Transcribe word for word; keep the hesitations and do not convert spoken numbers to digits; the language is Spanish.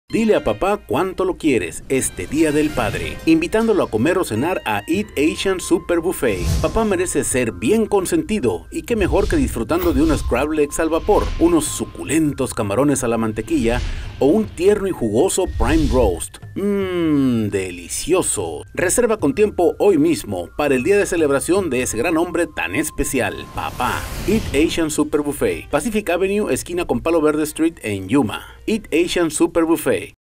Dile a papá cuánto lo quieres este Día del Padre, invitándolo a comer o cenar a Eat Asian Super Buffet. Papá merece ser bien consentido, y qué mejor que disfrutando de unos crab legs al vapor, unos suculentos camarones a la mantequilla o un tierno y jugoso prime roast. Mmm, delicioso. Reserva con tiempo hoy mismo para el día de celebración de ese gran hombre tan especial, papá. Eat Asian Super Buffet, Pacific Avenue, esquina con Palo Verde Street en Yuma. Eat Asian Super Buffet.